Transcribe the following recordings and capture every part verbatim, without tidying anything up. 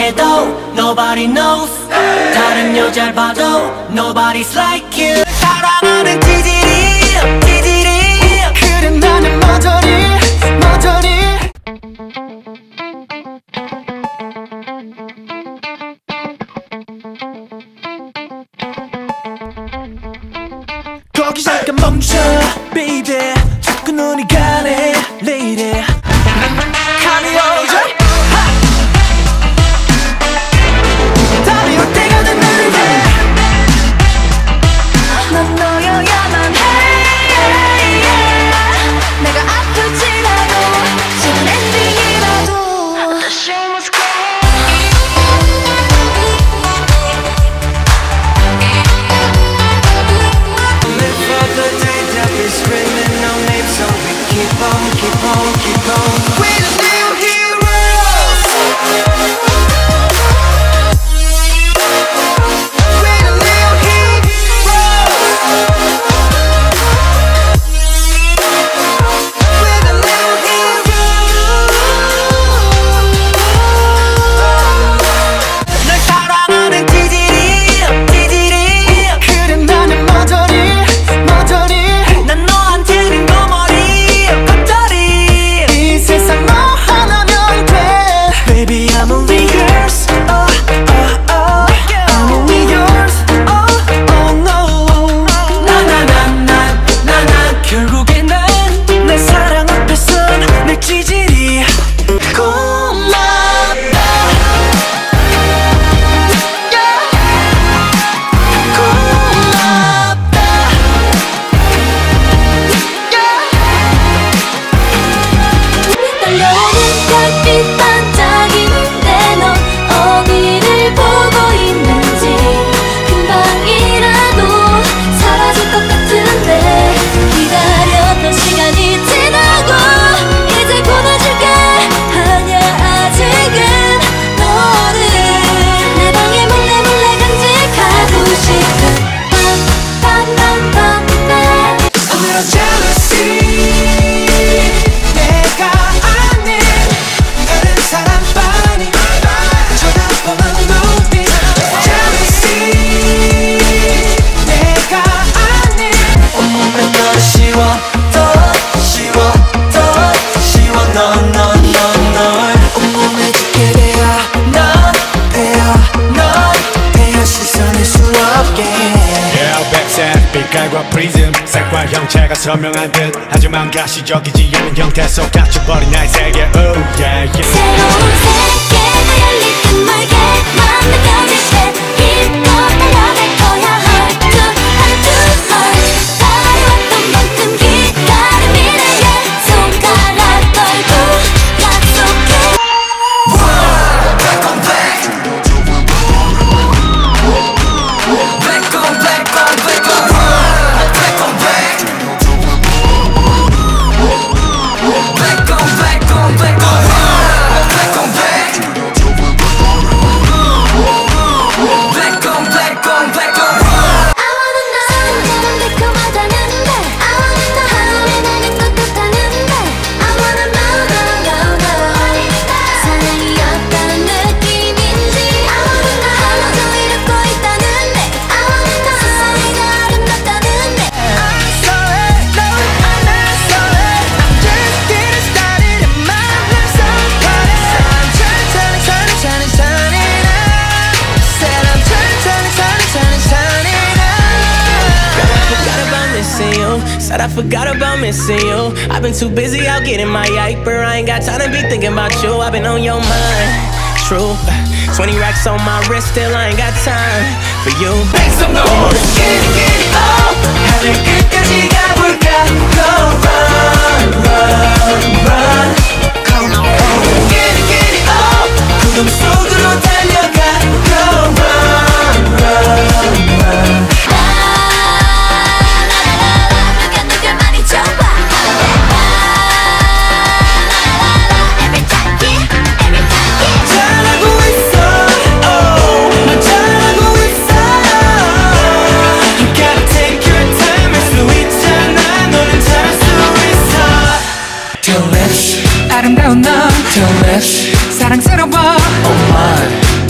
해도 nobody knows. 다른 여자를 봐도 nobody's like you. 사랑하는 찌질이 찌질이 그래 나는 머저리 머저리. 거기 잠깐 멈춰 baby. 자꾸 눈이 가네 lady. 감이 오죠 답이 올 때가 된 날이 돼. 넌 너여야만 해. 내가 아플지라도 지금 엔딩이라도 The show must go. Live for the day that we're screaming no names, so we keep on, keep on, keep on. We're the new heroes. We're the new heroes. We're the new heroes. 널 사랑하는 찌질이 찌질이 그래 나는 머저리 머저리. 난 너한테는 거머리 겉절이. 이 세상 너 하나면 돼. Baby I'm only yours. Oh oh oh I'm only yours. Oh oh no. 나나나나나나 결국에 난 내 사랑 앞에선 내 찌질이. 고맙다. 고맙다. 떨려오는 별빛 반짝이는데 넌 어디를 보고 있는지. 금방이라도 사라질 것 같은데 기다렸던 시간이 지나고 이제 보내줄게. 아냐 아직은 너를 내 방에 몰래 몰래 간직하고 싶은 빰빰빰빰빰. 오늘은 jealousy. 내가 아닌 다른 사람만이 쳐다보는 눈빛. jealousy. 내가 아닌 온몸에 너를 씌워더 씌워더 씌워 넌 넌 넌 널 온몸에 짙게 대어 넌 베어 넌 베어 씻어낼 수 없게. Yeah, 백색 빛깔과 프리즘 색과 형체가 선명한 듯 하지만 가시적이지 않은 형태 속 갇혀버린 나의 세계. Oh yeah yeah. 새로운 세계가 열릴 듯 멀게만 느껴질 때 기뻐 달려갈 거야. Heart to heart to heart. 다가왔던 만큼 기다린 미래에 손가락 걸고 약속해. Back on back. Back on back on back on. Back on back. Back on back on back on. Back on back. Back on back on back on. I wanna know 너는 달콤하다는데 I wanna know 하루에 나는 떳떳하는데 I wanna know know know know 사랑이 어떤 느낌인지 I wanna know 하나도 잃고 있다는데 I wanna know 세상이 더 아름답다는데. I'm sorry, no, I'm not sorry. I'm just getting started and my life's so hard. I'm turning, turning, turning, turning, turning up. Said I'm turning, turning, turning, turning, turning up. Girl, I forgot about missing you. Said I forgot about missing you. I've been too busy out getting my yiper. I ain't got time to be thinking about you. I've been on your mind. True. twenty racks on my wrist, still I ain't got time for you. Make some noise. Get it, get it, oh. 하늘 끝까지 가볼까? Go run, run, run. Come on. Get it, get it, oh. 구름 속으로 달려가. Go run, run, run. 누가 누굴 많이 좋아. Every time, yeah, every time, yeah. 잘하고 있어, oh. 넌 잘하고 있어. You gotta take your time. 할 수 있잖아. 너는 잘할 수 있어. Too less. 아름다운 너 Too less. 사랑스러워 Oh my.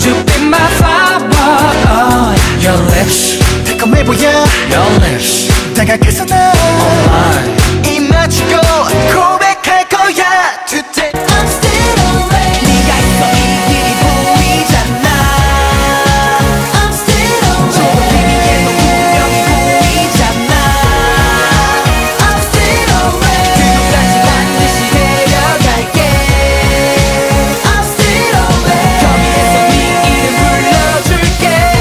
Would you be my flower? Oh, your lips 달콤해 보여 Your lips 다가가서 나 Oh my 입 맞추고 고백할 거야 Today I'm still awake. 네가 있어 이 일이 보이잖아 I'm still 저 awake. 비밀에도 분명히 보이잖아 I'm still awake. 그것까지 반드시 데려갈게 I'm still awake. 거기에서 네 이름 불러줄게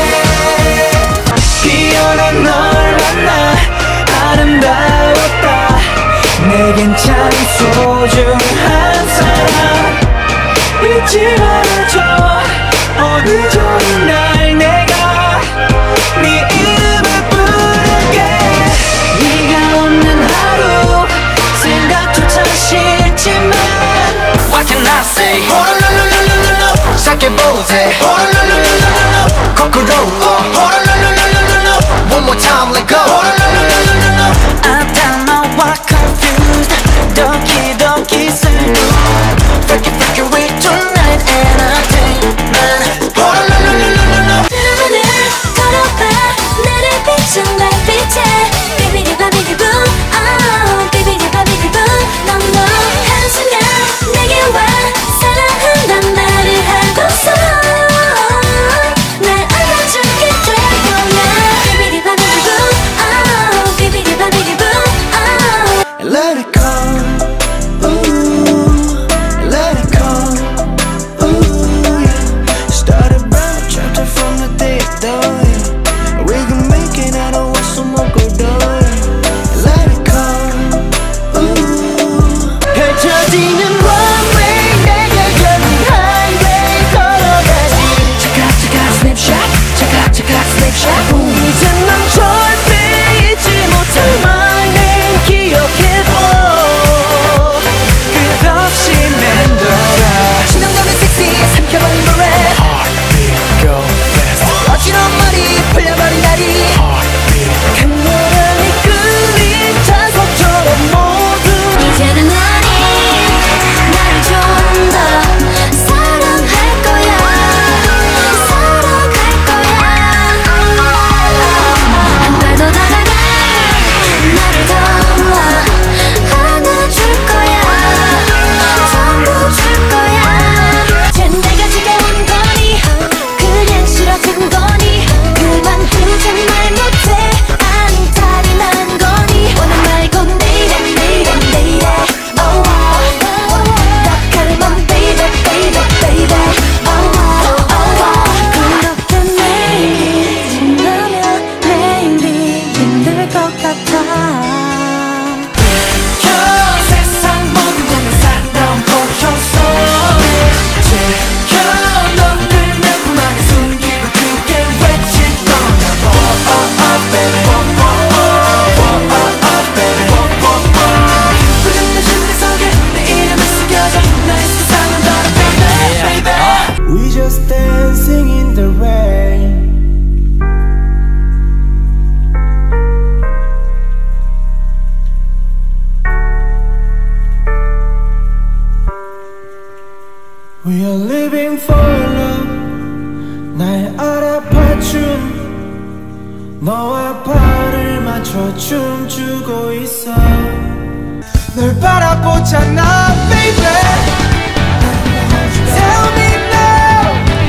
피어난 널 만나 아름다웠다 내겐 참 소중한 사람 잊지 말아줘 어느 좋은 날 내가 네 이름을 부를게 네가 없는 하루 생각조차 싫지만 What can I say 호롤롤롤롤롤 시작해보세 호롤롤롤롤롤 거꾸로 호롤롤롤롤롤 One more time let go 호롤롤롤롤롤 I don't know what confused 도끼도끼 슬픈 Freaky freaky with tonight entertainment 호롤롤롤롤롤 눈을 걸어봐 나를 비춘 달빛에 비비디바 비비붐 oh 비비디바 비비붐 너무 한순간 내게 와 사랑한단 말을 하고서 날 안아주게 될 거야 비비디바 비비붐 oh 비비디바 비비붐 oh Let it go ooh let it go ooh yeah Start a brand new chapter from the day I die We can make it out of what's so more good Let it go ooh 펼쳐지는 runway 내가 걷는 highway 걸어가지 차각차각 snapshot 차각차각 snapshot 이제 난 절대 잊지 못할 my name 기억해둬 끝없이 맴돌아 신명나는 섹시 삼켜버린 노래 Heartbeat go fast 어지러운 머리 풀려버린 다리 강렬한 이 끈이 자석처럼 모두 이제는 너니 나를 좀 더 사랑할 거야 사랑할 거야 한 발 더 다가가 나를 더 안아줄 거야 전부 줄 거야 쟨 내가 지겨운 거니 그냥 싫어진 거니 그만두자 말 못해 안달이 난 거니 오늘 말고 내일은 내일은 내일에 oh oh 따끔한 baby baby baby oh oh oh 그렇게 매일 지나면 매일이 힘들 것 같아 현 세상 모든 건 사랑 보여서 지켜 넌 들면 그만 숨기고 크게 외칠 거야 Oh oh oh baby Oh oh oh oh oh baby Oh oh oh 붉은 내 심리 속에 내 이름을 숨겨줘 나의 세상은 너를 baby baby We just dancing in the rain We are living for love 날 알아봐준 너와 발을 맞춰 춤추고 있어 널 바라보잖아 baby Tell me now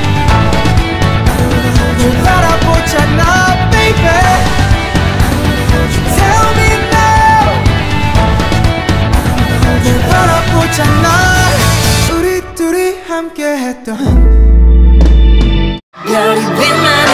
널 바라보잖아 baby Tell me now 널 바라보잖아 우리 둘이 함께 했던 You'll be my